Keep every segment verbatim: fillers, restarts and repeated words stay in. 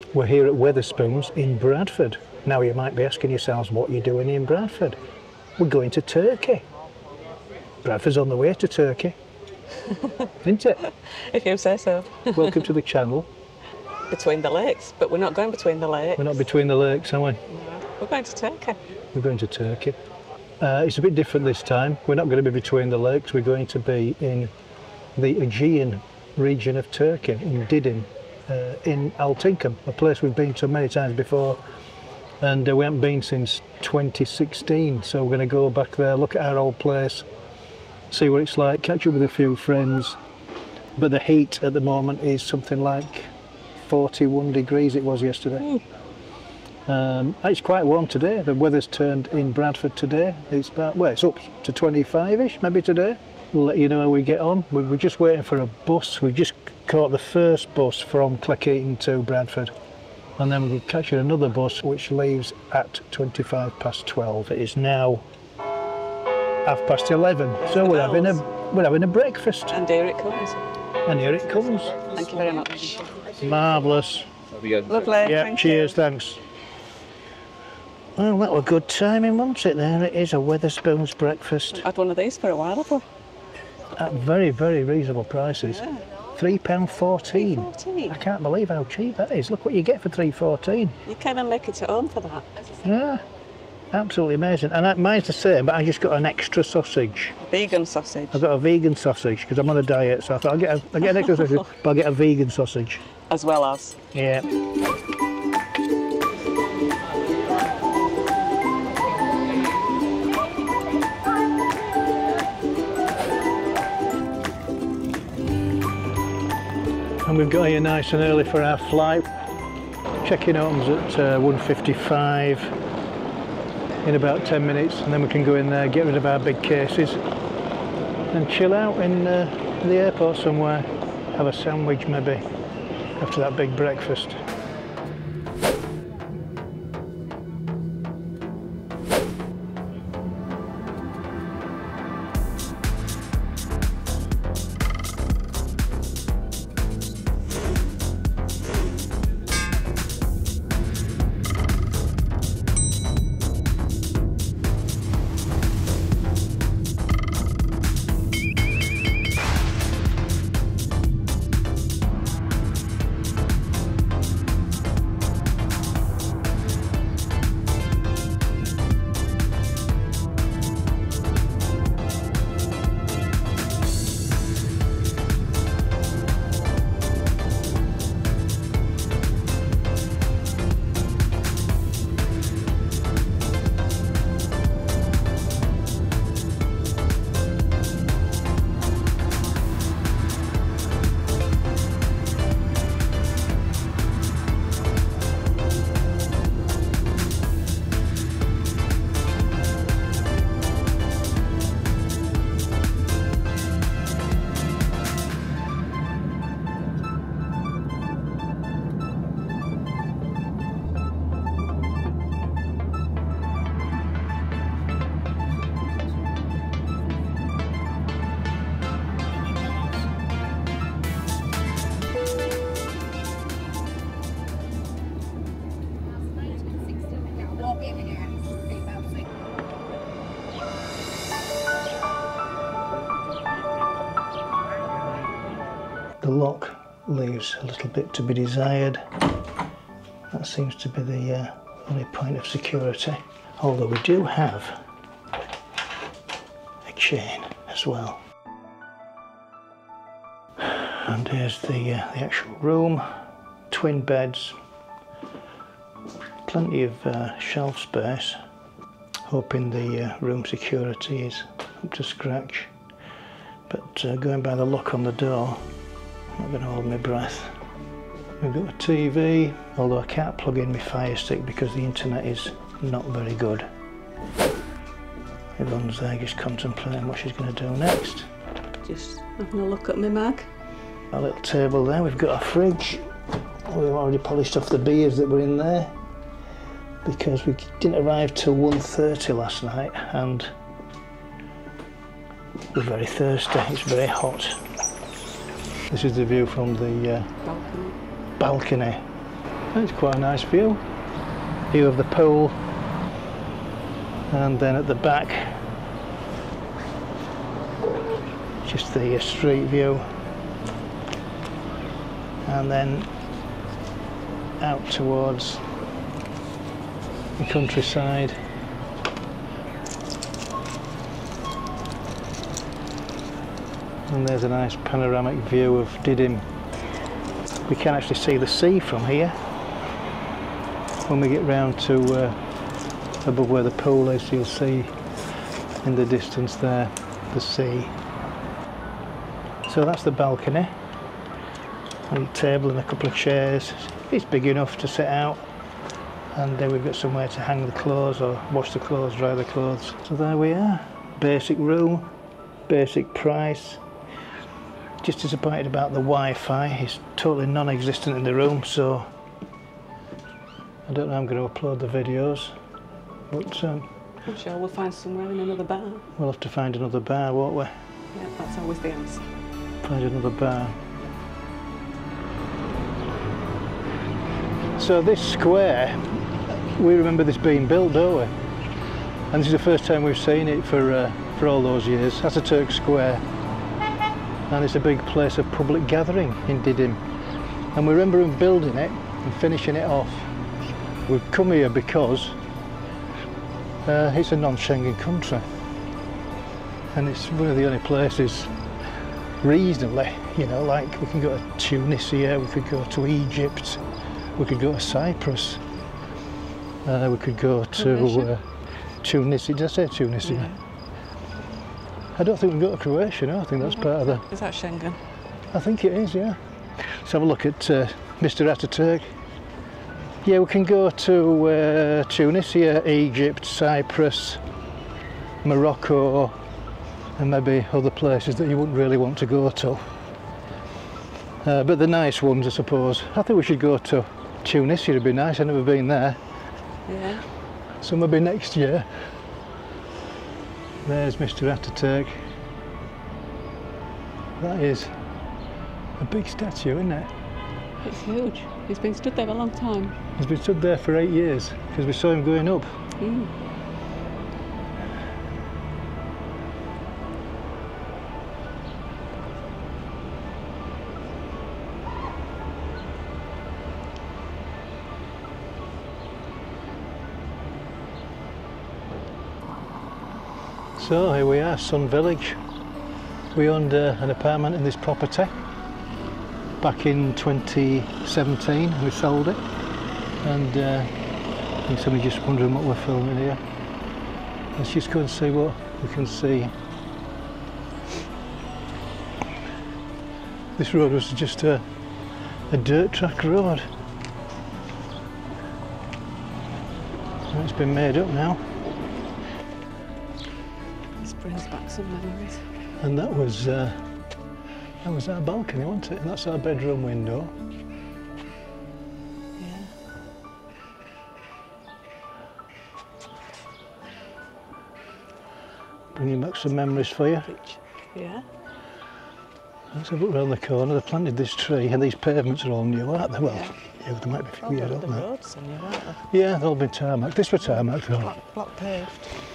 We're here at Wetherspoons in Bradford. Now you might be asking yourselves what you're doing in Bradford. We're going to Turkey. Bradford's on the way to Turkey, isn't it? If you say so. Welcome to the channel. Between the lakes, but we're not going between the lakes. We're not between the lakes, are we? No. We're going to Turkey. We're going to Turkey. Uh, it's a bit different this time. We're not going to be between the lakes. We're going to be in the Aegean region of Turkey, in Didim, uh, in Altinkum, a place we've been to many times before, and uh, we haven't been since twenty sixteen, so we're going to go back there, look at our old place, see what it's like, catch up with a few friends. But the heat at the moment is something like forty-one degrees it was yesterday. Mm. Um, it's quite warm today. The weather's turned in Bradford today. It's about, well, it's up to twenty-five-ish maybe today. We'll let you know how we get on. We're just waiting for a bus. We just caught the first bus from Cleckheaton to Bradford, and then we'll catch another bus which leaves at twenty-five past twelve. It is now half past eleven, so we're having a we're having a breakfast. And here it comes. And here it comes. Thank you very much. Marvellous. Lovely. Yeah. Thank cheers. You. Thanks. Well, that was good timing, wasn't it? There it is, a Wetherspoons breakfast. I've had one of these for a while, have I? At very, very reasonable prices. Yeah. three pounds fourteen. three pounds fourteen. I can't believe how cheap that is. Look what you get for three pounds fourteen. You came and make it at home for that. Yeah, absolutely amazing. And that, mine's the same, but I just got an extra sausage. Vegan sausage. I've got a vegan sausage because I'm on a diet, so I thought I'll get, a, I'll get an extra sausage, but I'll get a vegan sausage. As well as? Yeah. And we've got here nice and early for our flight. Check-in opens at uh, one fifty-five in about ten minutes, and then we can go in there, get rid of our big cases and chill out in, uh, in the airport somewhere. Have a sandwich maybe after that big breakfast. The lock leaves a little bit to be desired. That seems to be the uh, only point of security. Although we do have a chain as well. And here's the, uh, the actual room. Twin beds. Plenty of uh, shelf space. Hoping the uh, room security is up to scratch. But uh, going by the lock on the door, I'm not going to hold my breath. We've got a T V, although I can't plug in my Fire Stick because the internet is not very good. Everyone's there just contemplating what she's going to do next. Just having a look at my mag. A little table there, we've got a fridge. We've already polished off the beers that were in there because we didn't arrive till one thirty last night and we're very thirsty, it's very hot. This is the view from the uh, balcony. balcony. It's quite a nice view. View of the pool, and then at the back, just the uh, street view, and then out towards the countryside. And there's a nice panoramic view of Didim. We can actually see the sea from here when we get round to uh, above where the pool is. You'll see in the distance there the sea. So that's the balcony. A little table and a couple of chairs. It's big enough to sit out, and then we've got somewhere to hang the clothes or wash the clothes, dry the clothes. So there we are. Basic room, basic price. Just disappointed about the Wi-Fi. It's totally non-existent in the room, so I don't know how I'm going to upload the videos, but um, I'm sure we'll find somewhere in another bar. we'll have to find another bar, won't we? Yeah, that's always the answer. Find another bar. So this square, we remember this being built, don't we? And this is the first time we've seen it for uh, for all those years. Ataturk Square, and it's a big place of public gathering in Didim. And we remember them building it and finishing it off. We've come here because uh, it's a non-Schengen country, and it's one of the only places reasonably, you know, like we can go to Tunisia, we could go to Egypt, we could go to Cyprus, uh, we could go to uh, Tunisia. Did I say Tunisia? Yeah. I don't think we can go to Croatia, no, I think that's part of the... Is that Schengen? I think it is, yeah. Let's have a look at uh, Mister Ataturk. Yeah, we can go to uh, Tunisia, Egypt, Cyprus, Morocco, and maybe other places that you wouldn't really want to go to. Uh, but the nice ones, I suppose. I think we should go to Tunisia, it'd be nice. I've never been there. Yeah. So maybe next year. There's Mister Ataturk. That is a big statue, isn't it? It's huge. He's been stood there a long time. He's been stood there for eight years because we saw him going up. Mm. So here we are, Sun Village. We owned uh, an apartment in this property back in twenty seventeen. We sold it, and uh, I think somebody's just wondering what we're filming here. Let's just go and see what we can see. This road was just a, a dirt track road. And it's been made up now. This brings back some memories. And that was uh, that was our balcony, wasn't it? And that's our bedroom window. Yeah. Bringing back some memories for you. Which, yeah. Let's have a look round the corner. They planted this tree, and these pavements are all new, aren't they? Well, Yeah. yeah, they might be a Oh, few years the, old the now. roads and you, aren't they? Yeah, they've all been tarmac. This was tarmac though. Block, block paved.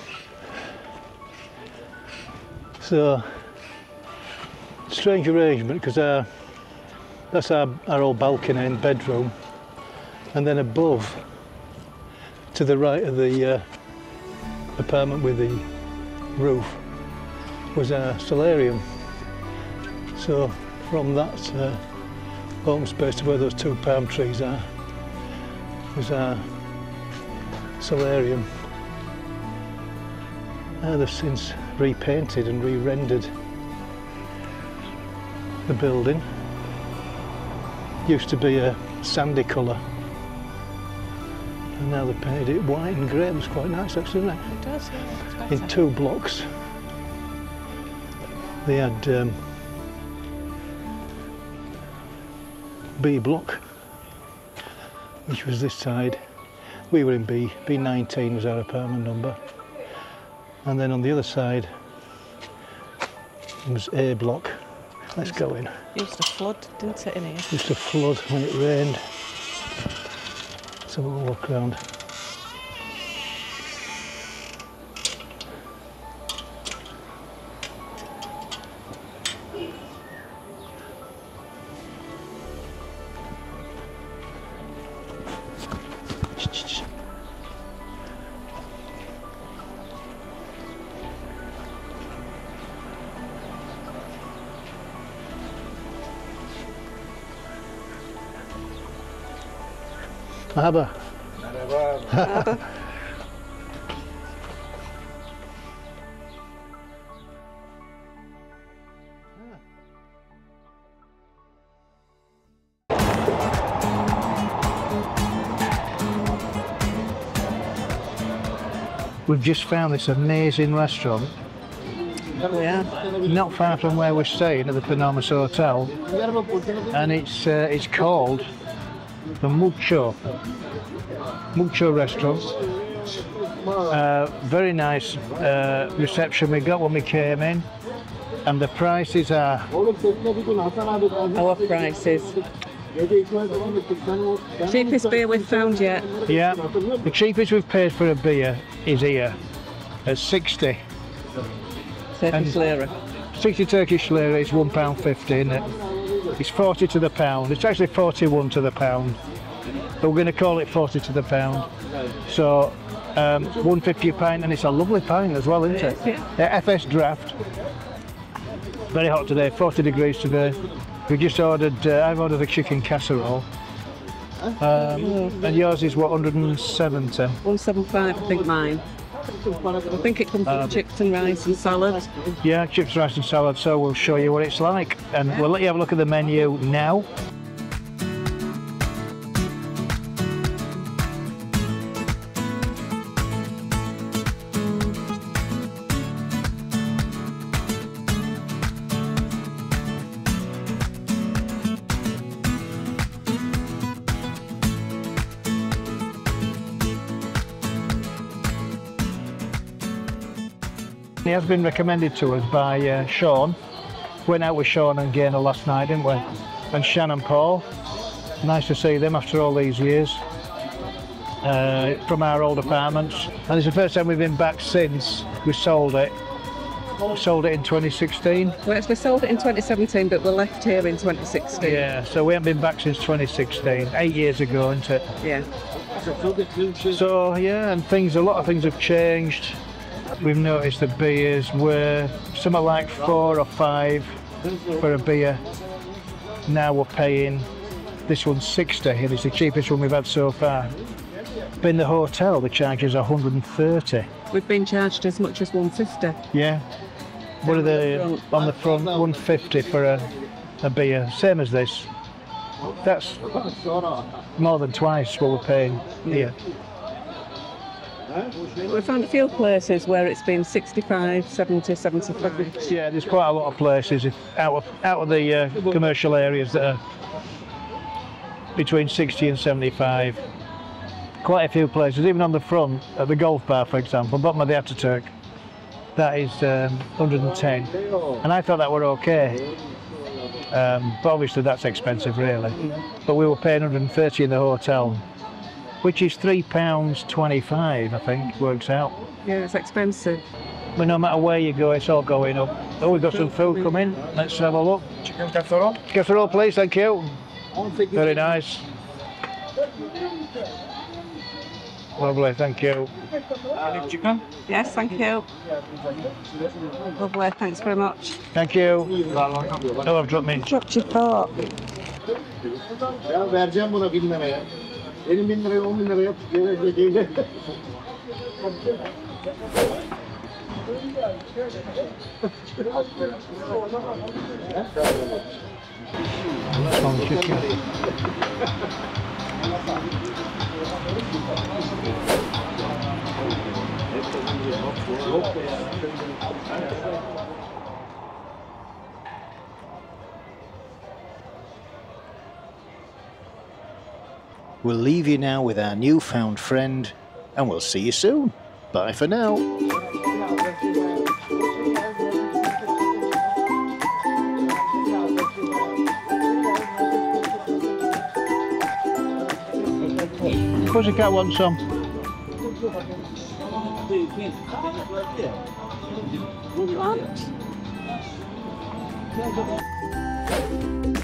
So, strange arrangement, because our, that's our, our old balcony and bedroom, and then above, to the right of the uh, apartment with the roof, was our solarium. So from that uh, open space to where those two palm trees are, was our solarium. Uh, they've since repainted and re-rendered the building. Used to be a sandy colour, and now they've painted it white and grey. It looks quite nice actually, doesn't it? It does, yeah. It's better. In two blocks. They had um, B block, which was this side. We were in B. B nineteen was our apartment number. And then on the other side was A block. Let's go in. Used to flood, didn't it, in here? Used to flood when it rained. have a look around. Merhaba. Merhaba. We've just found this amazing restaurant Oh, yeah. not far from where we're staying at the Panomas Hotel, and it's uh, it's called the Mucho Mucho Restaurant. Uh, very nice uh, reception we got when we came in, and the prices are Our prices. Cheapest beer we've found yet. yeah. The cheapest we've paid for a beer is here at sixty. Turkish lira. sixty Turkish lira is one pound fifty, isn't it? It's forty to the pound. It's actually forty-one to the pound, but we're going to call it forty to the pound. So um, one fifty a pint, and it's a lovely pint as well, isn't it? Yeah. Yeah, F S draft. Very hot today, forty degrees today. We just ordered. Uh, I've ordered a chicken casserole, um, and yours is what, one hundred seventy. one seventy-five, I think mine. I think it comes Um, with chips and rice and salad. Yeah, chips, rice, and salad. So we'll show you what it's like, and we'll let you have a look at the menu now. It has been recommended to us by uh, Sean. Went out with Sean and Gaynor last night, didn't we? And Shannon Paul. Nice to see them after all these years uh, from our old apartments. And it's the first time we've been back since we sold it. We sold it in twenty sixteen. We actually sold it in twenty seventeen, but we left here in twenty sixteen. Yeah, so we haven't been back since twenty sixteen. Eight years ago, isn't it? Yeah. So yeah, and things, a lot of things have changed. We've noticed the beers were something like four or five for a beer. Now we're paying, this one's sixty, and it's the cheapest one we've had so far. But in the hotel, the charge is one hundred thirty. We've been charged as much as one fifty. Yeah. What are they on the front? one fifty for a, a beer, same as this. That's more than twice what we're paying here. We found a few places where it's been sixty-five, seventy, seventy-five. Yeah, there's quite a lot of places if- out of out of the uh, commercial areas that are between sixty and seventy-five. Quite a few places, even on the front at the golf bar, for example, bottom of the Ataturk, that is um, one hundred ten, and I thought that were okay. Um, but obviously that's expensive, really. But we were paying one hundred thirty in the hotel, which is three pounds twenty-five, I think, works out. Yeah, it's expensive. But no matter where you go, it's all going up. Oh, we've got some food coming. Let's have a look. Chicken casserole. Casserole, please, thank you. Very nice. Lovely, thank you. Chicken. Yes, thank you. Lovely, thanks very much. Thank you. Oh, I've dropped me. Dropped your fork. Ya vereceğim buna bin liraya. Benim bin liraya on bin liraya gelecek. That's one chicken. We'll leave you now with our newfound friend, and we'll see you soon. Bye for now. Thank you. Pussycat wants some. What?